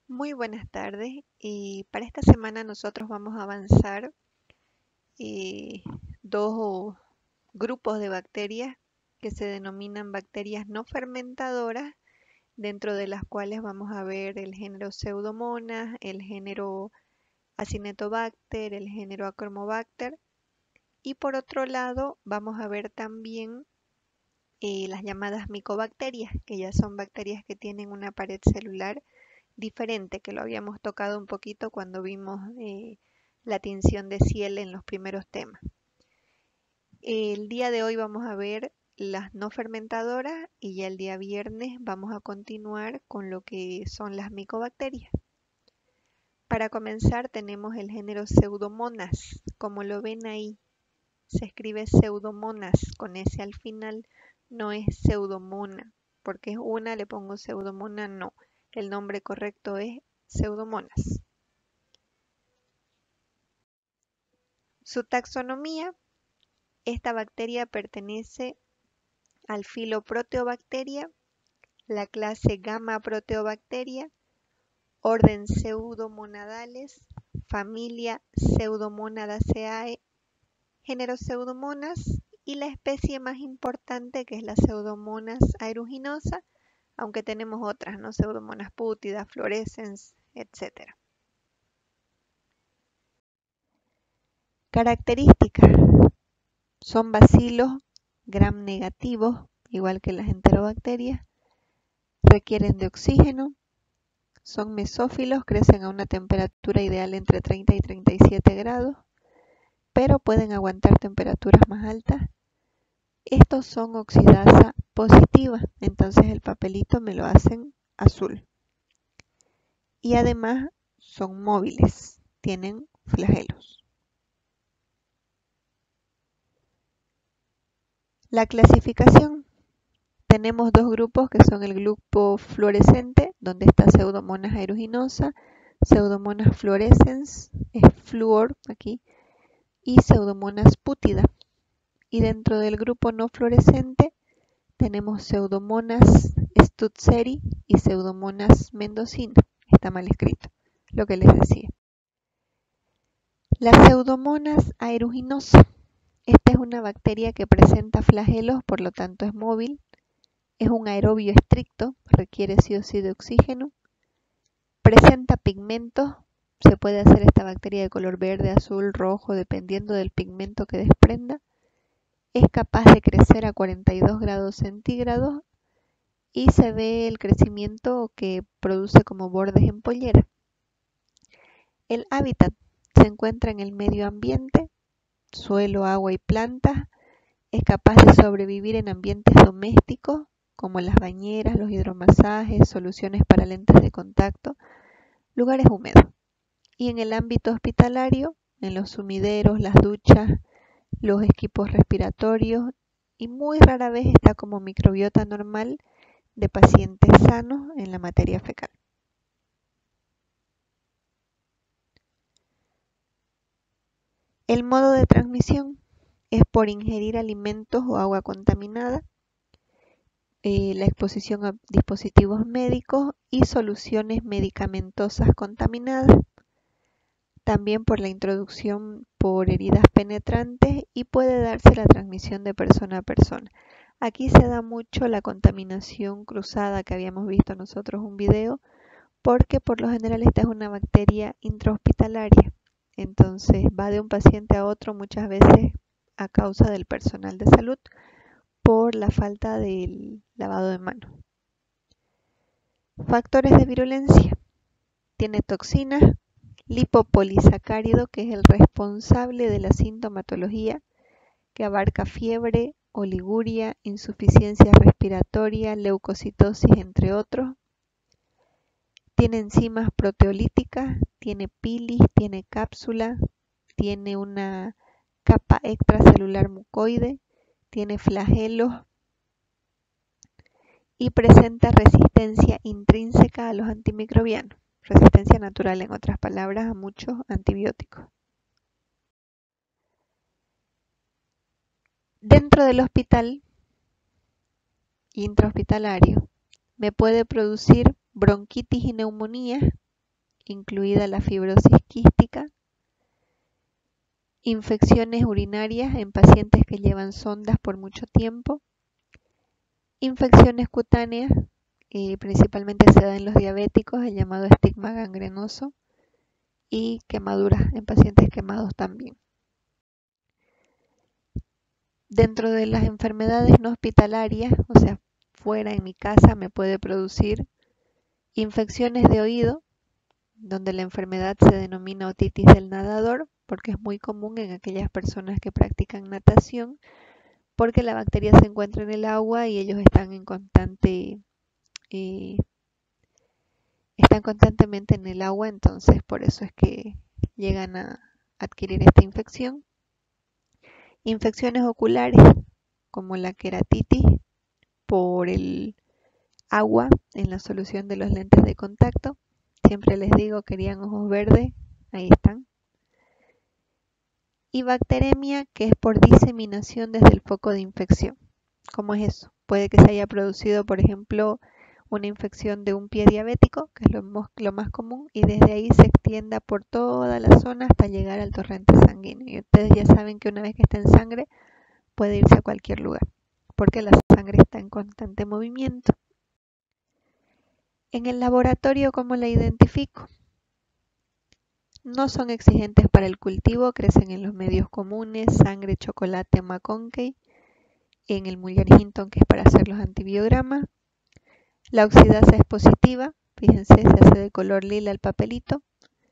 Muy buenas tardes. Y para esta semana nosotros vamos a avanzar eh, dos grupos de bacterias que se denominan bacterias no fermentadoras, dentro de las cuales vamos a ver el género Pseudomonas, el género Acinetobacter, el género Achromobacter. Y por otro lado vamos a ver también las llamadas micobacterias, que ya son bacterias que tienen una pared celular diferente, que lo habíamos tocado un poquito cuando vimos la tinción de Ciel en los primeros temas. El día de hoy vamos a ver las no fermentadoras y ya el día viernes vamos a continuar con lo que son las micobacterias. Para comenzar tenemos el género Pseudomonas, como lo ven ahí, se escribe Pseudomonas con S al final, no es Pseudomona, porque es una, le pongo Pseudomona, no. El nombre correcto es Pseudomonas. Su taxonomía: esta bacteria pertenece al filo Proteobacteria, la clase Gamma Proteobacteria, orden Pseudomonadales, familia Pseudomonadaceae, género Pseudomonas y la especie más importante, que es la Pseudomonas aeruginosa, aunque tenemos otras, ¿no? Pseudomonas pútida, fluorescens, etc. Características: son bacilos gram negativos, igual que las enterobacterias, requieren de oxígeno, son mesófilos, crecen a una temperatura ideal entre 30 y 37 grados, pero pueden aguantar temperaturas más altas. Estos son oxidasa positiva, entonces el papelito me lo hacen azul. Y además son móviles, tienen flagelos. La clasificación: tenemos dos grupos que son el grupo fluorescente, donde está Pseudomonas aeruginosa, Pseudomonas fluorescens, es flúor aquí, y Pseudomonas pútida. Y dentro del grupo no fluorescente tenemos Pseudomonas stutzeri y Pseudomonas mendocina. Está mal escrito, lo que les decía. La Pseudomonas aeruginosa. Esta es una bacteria que presenta flagelos, por lo tanto es móvil. Es un aerobio estricto, requiere sí o sí de oxígeno. Presenta pigmentos, se puede hacer esta bacteria de color verde, azul, rojo, dependiendo del pigmento que desprenda. Es capaz de crecer a 42 grados centígrados y se ve el crecimiento que produce como bordes en pollera. El hábitat: se encuentra en el medio ambiente, suelo, agua y plantas. Es capaz de sobrevivir en ambientes domésticos, como las bañeras, los hidromasajes, soluciones para lentes de contacto, lugares húmedos. Y en el ámbito hospitalario, en los sumideros, las duchas, los equipos respiratorios, y muy rara vez está como microbiota normal de pacientes sanos en la materia fecal. El modo de transmisión es por ingerir alimentos o agua contaminada, la exposición a dispositivos médicos y soluciones medicamentosas contaminadas, también por la introducción por heridas penetrantes, y puede darse la transmisión de persona a persona. Aquí se da mucho la contaminación cruzada, que habíamos visto nosotros un video, porque por lo general esta es una bacteria intrahospitalaria, entonces va de un paciente a otro muchas veces a causa del personal de salud por la falta del lavado de manos. Factores de virulencia: tiene toxinas, lipopolisacárido, que es el responsable de la sintomatología, que abarca fiebre, oliguria, insuficiencia respiratoria, leucocitosis, entre otros. Tiene enzimas proteolíticas, tiene pilis, tiene cápsula, tiene una capa extracelular mucoide, tiene flagelos y presenta resistencia intrínseca a los antimicrobianos, resistencia natural, en otras palabras, a muchos antibióticos. Dentro del hospital intrahospitalario me puede producir bronquitis y neumonía incluida la fibrosis quística, infecciones urinarias en pacientes que llevan sondas por mucho tiempo, infecciones cutáneas, principalmente se da en los diabéticos, el llamado estigma gangrenoso, y quemaduras en pacientes quemados también. Dentro de las enfermedades no hospitalarias, o sea, fuera en mi casa, me puede producir infecciones de oído, donde la enfermedad se denomina otitis del nadador, porque es muy común en aquellas personas que practican natación, porque la bacteria se encuentra en el agua y ellos están constantemente en el agua, entonces por eso es que llegan a adquirir esta infección. Infecciones oculares, como la queratitis, por el agua en la solución de los lentes de contacto. Siempre les digo, querían ojos verdes, ahí están. Y bacteremia, que es por diseminación desde el foco de infección. ¿Cómo es eso? Puede que se haya producido, por ejemplo, una infección de un pie diabético, que es lo más común, y desde ahí se extienda por toda la zona hasta llegar al torrente sanguíneo. Y ustedes ya saben que una vez que está en sangre, puede irse a cualquier lugar, porque la sangre está en constante movimiento. En el laboratorio, ¿cómo la identifico? No son exigentes para el cultivo, crecen en los medios comunes, sangre, chocolate, McConkey, en el Muller-Hinton, que es para hacer los antibiogramas. La oxidasa es positiva, fíjense, se hace de color lila el papelito.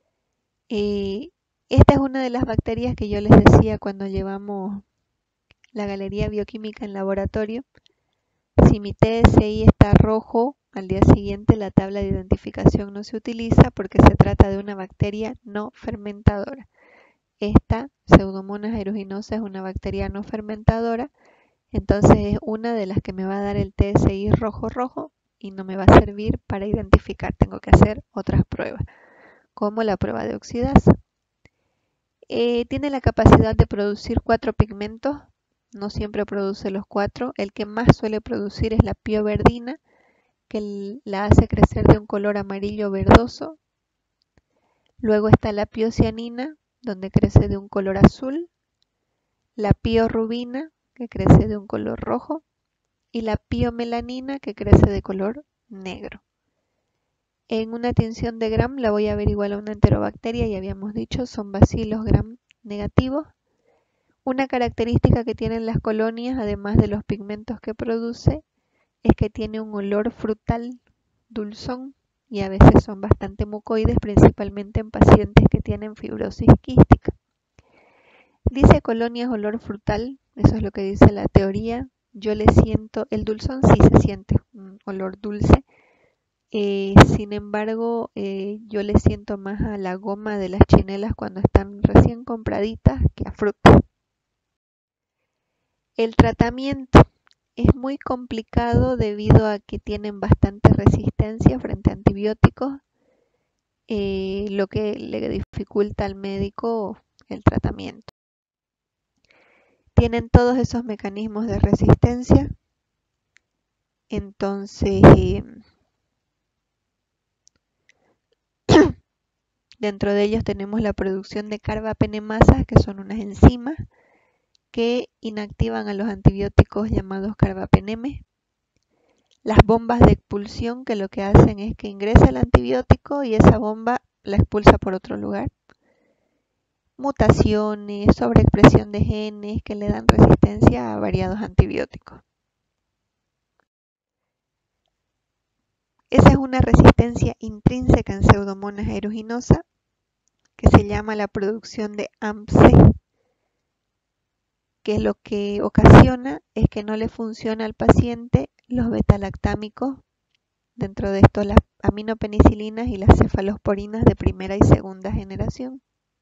Esta es una de las bacterias que yo les decía cuando llevamos la galería bioquímica en laboratorio. Si mi TSI está rojo, al día siguiente la tabla de identificación no se utiliza porque se trata de una bacteria no fermentadora. Esta Pseudomonas aeruginosa es una bacteria no fermentadora, entonces es una de las que me va a dar el TSI rojo y no me va a servir para identificar. Tengo que hacer otras pruebas, como la prueba de oxidasa. Tiene la capacidad de producir 4 pigmentos, no siempre produce los 4. El que más suele producir es la pioverdina, que la hace crecer de un color amarillo verdoso. Luego está la piocianina, donde crece de un color azul, la piorubina, que crece de un color rojo, y la piomelanina, que crece de color negro. En una tinción de Gram la voy a ver igual a una enterobacteria, ya habíamos dicho, son bacilos Gram negativos. Una característica que tienen las colonias, además de los pigmentos que produce, es que tiene un olor frutal dulzón y a veces son bastante mucoides, principalmente en pacientes que tienen fibrosis quística. Dice colonias olor frutal, eso es lo que dice la teoría. Yo le siento, el dulzón sí se siente un olor dulce, sin embargo yo le siento más a la goma de las chinelas cuando están recién compraditas que a fruta. El tratamiento es muy complicado debido a que tienen bastante resistencia frente a antibióticos, lo que le dificulta al médico el tratamiento. Tienen todos esos mecanismos de resistencia, entonces dentro de ellos tenemos la producción de carbapenemasas, que son unas enzimas que inactivan a los antibióticos llamados carbapenemes. Las bombas de expulsión, que lo que hacen es que ingresa el antibiótico y esa bomba la expulsa por otro lugar. Mutaciones, sobreexpresión de genes que le dan resistencia a variados antibióticos. Esa es una resistencia intrínseca en Pseudomonas aeruginosa que se llama la producción de AMP-C, que lo que ocasiona es que no le funciona al paciente los betalactámicos, dentro de esto las aminopenicilinas y las cefalosporinas de primera y segunda generación.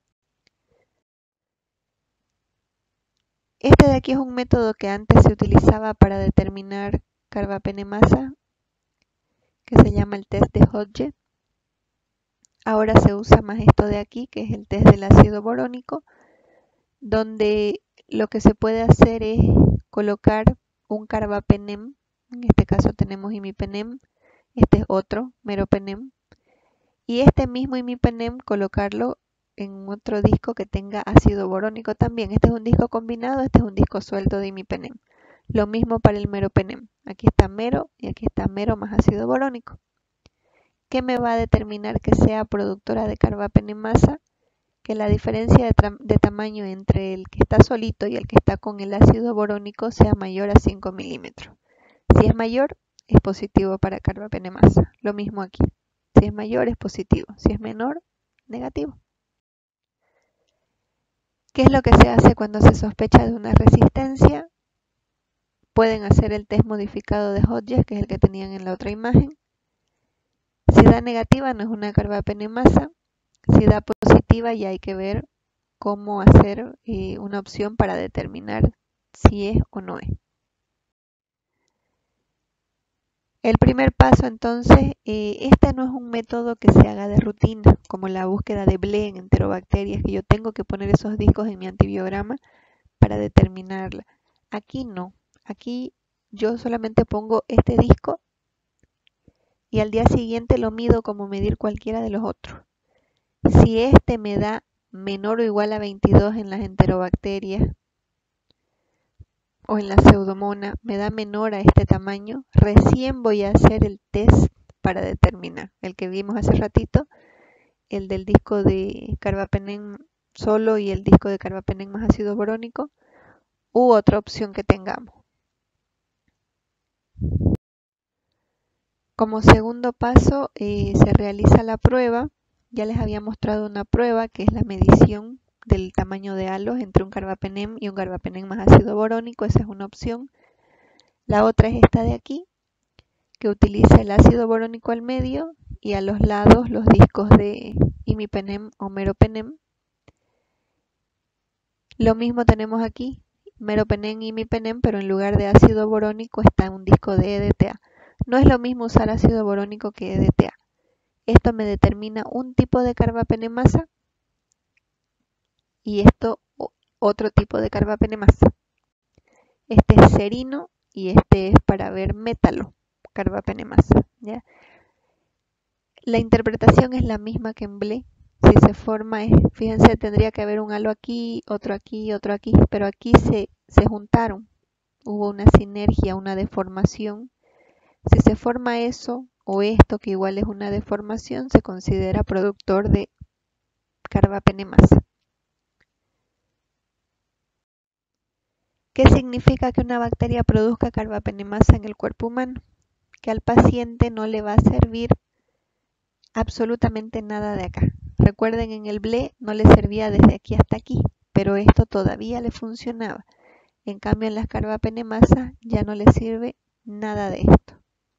Este de aquí es un método que antes se utilizaba para determinar carbapenemasa, que se llama el test de Hodge. Ahora se usa más esto de aquí, que es el test del ácido borónico, donde lo que se puede hacer es colocar un carbapenem, en este caso tenemos imipenem, este es otro, meropenem, Y este mismo imipenem colocarlo en otro disco que tenga ácido borónico también. Este es un disco combinado, este es un disco suelto de imipenem. Lo mismo para el meropenem. Aquí está mero y aquí está mero más ácido borónico. ¿Qué me va a determinar que sea productora de carbapenemasa? Que la diferencia de tamaño entre el que está solito y el que está con el ácido borónico sea mayor a 5 milímetros. Si es mayor, es positivo para carbapenemasa. Lo mismo aquí. Si es mayor, es positivo. Si es menor, negativo. ¿Qué es lo que se hace cuando se sospecha de una resistencia? Pueden hacer el test modificado de Hodges, que es el que tenían en la otra imagen. Si da negativa, no es una carbapenemasa. Si da positiva, ya hay que ver cómo hacer una opción para determinar si es o no es. El primer paso, entonces, este no es un método que se haga de rutina, como la búsqueda de Ble en enterobacterias, que yo tengo que poner esos discos en mi antibiograma para determinarla. Aquí no, aquí yo solamente pongo este disco y al día siguiente lo mido como medir cualquiera de los otros. Si este me da menor o igual a 22 en las enterobacterias o en la pseudomona, me da menor a este tamaño, recién voy a hacer el test para determinar. El que vimos hace ratito, el del disco de carbapenem solo y el disco de carbapenem más ácido borónico, u otra opción que tengamos. Como segundo paso se realiza la prueba. Ya les había mostrado una prueba que es la medición del tamaño de halos entre un carbapenem y un carbapenem más ácido borónico. Esa es una opción. La otra es esta de aquí, que utiliza el ácido borónico al medio y a los lados los discos de imipenem o meropenem. Lo mismo tenemos aquí, meropenem y imipenem, pero en lugar de ácido borónico está un disco de EDTA. No es lo mismo usar ácido borónico que EDTA. Esto me determina un tipo de carbapenemasa y esto otro tipo de carbapenemasa. Este es serino y este es para ver métalo, carbapenemasa, ¿ya? La interpretación es la misma que en Ble. Si se forma, fíjense, tendría que haber un halo aquí, otro aquí, otro aquí, pero aquí se juntaron. Hubo una sinergia, una deformación. Si se forma eso o esto, que igual es una deformación, se considera productor de carbapenemasa. ¿Qué significa que una bacteria produzca carbapenemasa en el cuerpo humano? Que al paciente no le va a servir absolutamente nada de acá. Recuerden, en el Ble no le servía desde aquí hasta aquí, pero esto todavía le funcionaba. En cambio, en las carbapenemasas ya no le sirve nada de esto.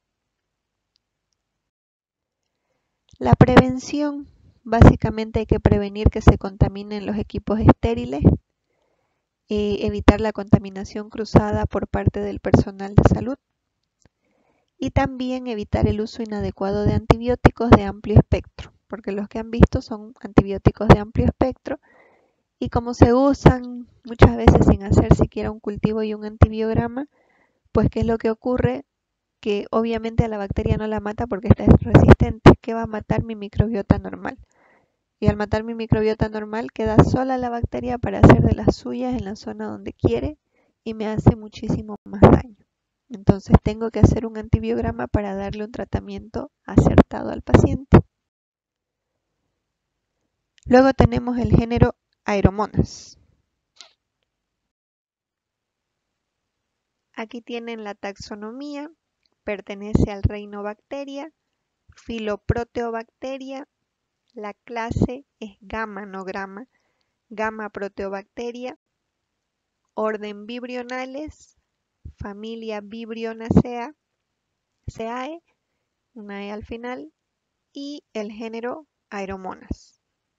La prevención, básicamente hay que prevenir que se contaminen los equipos estériles, evitar la contaminación cruzada por parte del personal de salud y también evitar el uso inadecuado de antibióticos de amplio espectro, porque los que han visto son antibióticos de amplio espectro y como se usan muchas veces sin hacer siquiera un cultivo y un antibiograma, pues ¿qué es lo que ocurre? Que obviamente a la bacteria no la mata porque esta es resistente, que va a matar mi microbiota normal. Y al matar mi microbiota normal queda sola la bacteria para hacer de las suyas en la zona donde quiere y me hace muchísimo más daño. Entonces tengo que hacer un antibiograma para darle un tratamiento acertado al paciente. Luego tenemos el género Aeromonas. Aquí tienen la taxonomía, pertenece al reino Bacteria, filo Proteobacteria, la clase es Gamma, no Grama, Gamma Proteobacteria, orden Vibrionales, familia Vibrionaceae, una E al final, y el género Aeromonas.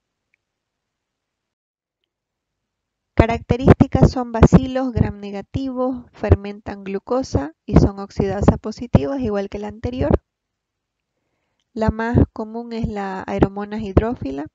Características son bacilos gram negativos, fermentan glucosa y son oxidasa positivos, igual que la anterior. La más común es la Aeromonas hidrófila.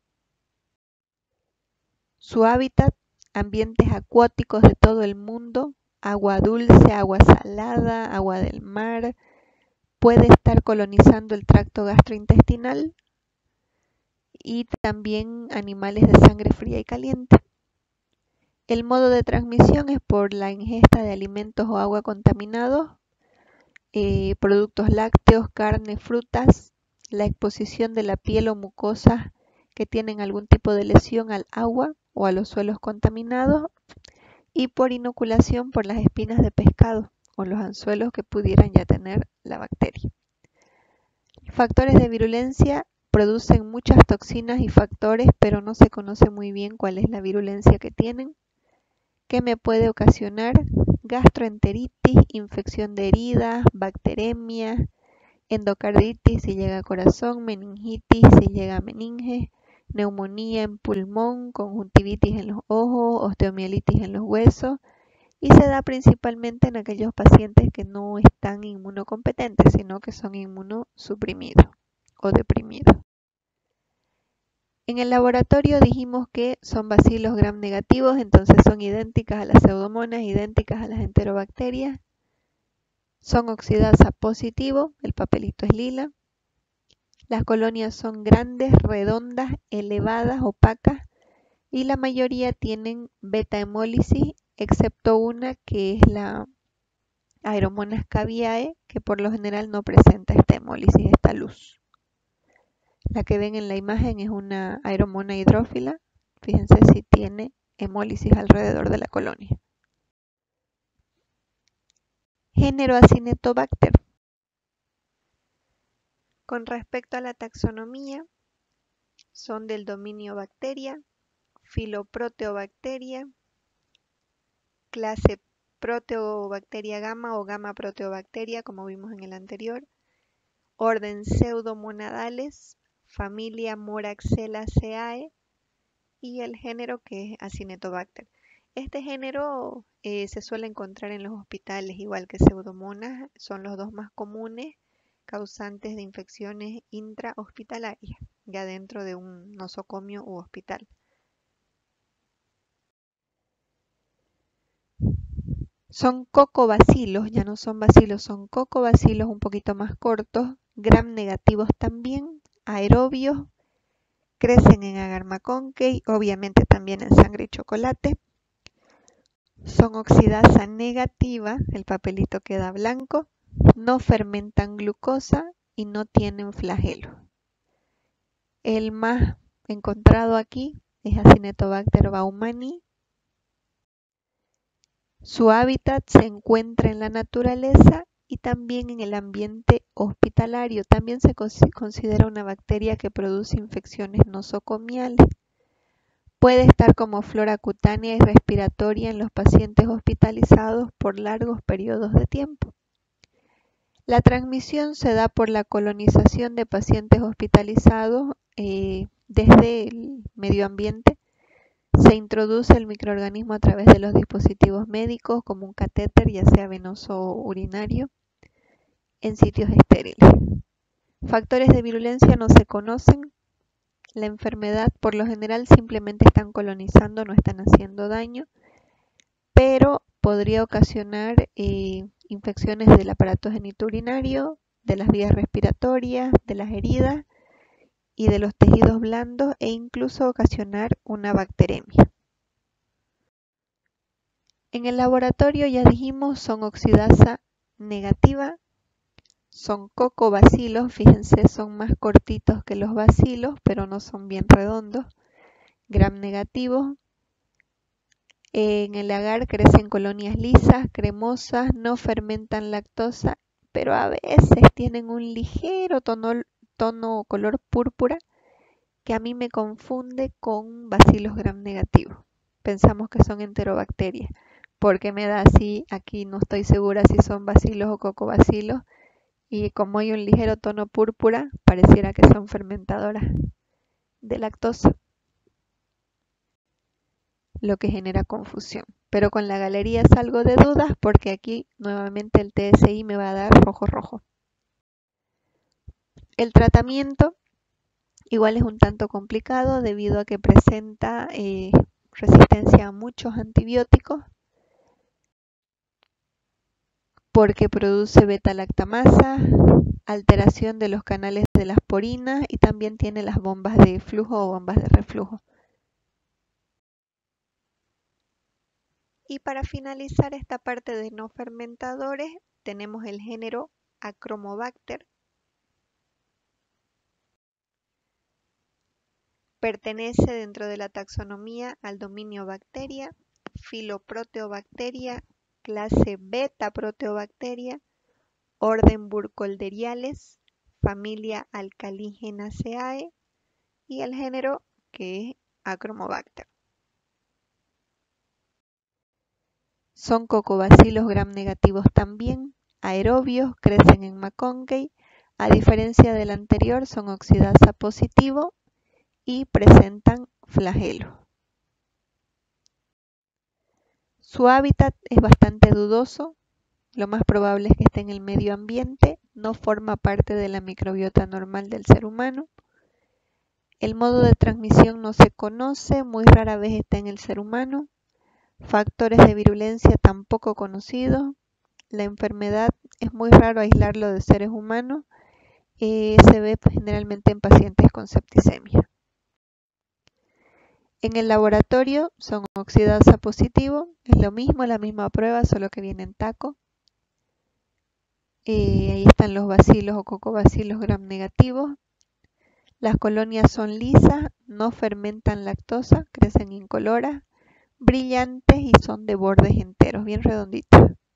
Su hábitat, ambientes acuáticos de todo el mundo, agua dulce, agua salada, agua del mar. Puede estar colonizando el tracto gastrointestinal. y también animales de sangre fría y caliente. El modo de transmisión es por la ingesta de alimentos o agua contaminados, productos lácteos, carne, frutas, la exposición de la piel o mucosas que tienen algún tipo de lesión al agua o a los suelos contaminados, y por inoculación por las espinas de pescado o los anzuelos que pudieran ya tener la bacteria. Factores de virulencia: producen muchas toxinas y factores, pero no se conoce muy bien cuál es la virulencia que tienen. ¿Qué me puede ocasionar? Gastroenteritis, infección de heridas, bacteremia, endocarditis si llega a corazón, meningitis si llega a meninge, neumonía en pulmón, conjuntivitis en los ojos, osteomielitis en los huesos, y se da principalmente en aquellos pacientes que no están inmunocompetentes, sino que son inmunosuprimidos o deprimidos. En el laboratorio dijimos que son bacilos gram negativos, entonces son idénticas a las pseudomonas, idénticas a las enterobacterias. Son oxidasa positivo, el papelito es lila. Las colonias son grandes, redondas, elevadas, opacas, y la mayoría tienen beta hemólisis, excepto una que es la Aeromonas caviae, que por lo general no presenta esta hemólisis, esta luz. La que ven en la imagen es una Aeromona hidrófila. Fíjense si tiene hemólisis alrededor de la colonia. Género Acinetobacter. Con respecto a la taxonomía, son del dominio Bacteria, filo Proteobacteria, clase Proteobacteria gamma o gamma Proteobacteria, como vimos en el anterior, orden Pseudomonadales, familia Moraxellaceae, y el género que es Acinetobacter. Este género se suele encontrar en los hospitales, igual que Pseudomonas, son los dos más comunes causantes de infecciones intrahospitalarias, ya dentro de un nosocomio u hospital. Son cocobacilos, ya no son bacilos, son cocobacilos un poquito más cortos, gram negativos también, aerobios, crecen en agar macaconque, obviamente también en sangre y chocolate. Son oxidasa negativa, el papelito queda blanco, no fermentan glucosa y no tienen flagelo. El más encontrado aquí es Acinetobacter baumannii. Su hábitat se encuentra en la naturaleza y también en el ambiente hospitalario. También se considera una bacteria que produce infecciones nosocomiales. Puede estar como flora cutánea y respiratoria en los pacientes hospitalizados por largos periodos de tiempo. La transmisión se da por la colonización de pacientes hospitalizados desde el medio ambiente. Se introduce el microorganismo a través de los dispositivos médicos, como un catéter, ya sea venoso o urinario, en sitios estériles. Factores de virulencia no se conocen. La enfermedad por lo general simplemente están colonizando, no están haciendo daño, pero podría ocasionar infecciones del aparato genitourinario, de las vías respiratorias, de las heridas y de los tejidos blandos, e incluso ocasionar una bacteremia. En el laboratorio, ya dijimos, son oxidasa negativa, son cocobacilos, fíjense, son más cortitos que los bacilos, pero no son bien redondos, gram negativos. En el agar crecen colonias lisas, cremosas, no fermentan lactosa, pero a veces tienen un ligero tono color púrpura que a mí me confunde con bacilos gram negativos. Pensamos que son enterobacterias. Porque me da así, aquí no estoy segura si son bacilos o cocobacilos, y como hay un ligero tono púrpura, pareciera que son fermentadoras de lactosa, lo que genera confusión. Pero con la galería salgo de dudas porque aquí nuevamente el TSI me va a dar rojo rojo. El tratamiento igual es un tanto complicado debido a que presenta resistencia a muchos antibióticos. porque produce beta-lactamasa, alteración de los canales de las porinas y también tiene las bombas de flujo o bombas de reflujo. Y para finalizar esta parte de no fermentadores, tenemos el género Achromobacter. Pertenece dentro de la taxonomía al dominio Bacteria, filo Proteobacteria, clase Beta Proteobacteria, orden Burkholderiales, familia Alcalígenaceae y el género que es Achromobacter. Son cocobacilos gram negativos también, aerobios, crecen en McConkey, a diferencia del anterior son oxidasa positivo y presentan flagelo. Su hábitat es bastante dudoso, lo más probable es que esté en el medio ambiente, no forma parte de la microbiota normal del ser humano. El modo de transmisión no se conoce, muy rara vez está en el ser humano. Factores de virulencia tampoco conocidos. La enfermedad es muy raro aislarlo de seres humanos. Se ve generalmente en pacientes con septicemia. En el laboratorio son oxidasa positivo, es lo mismo, la misma prueba, solo que viene en taco. Ahí están los bacilos o cocobacilos gram negativos. Las colonias son lisas, no fermentan lactosa, crecen incoloras, brillantes y son de bordes enteros, bien redonditos.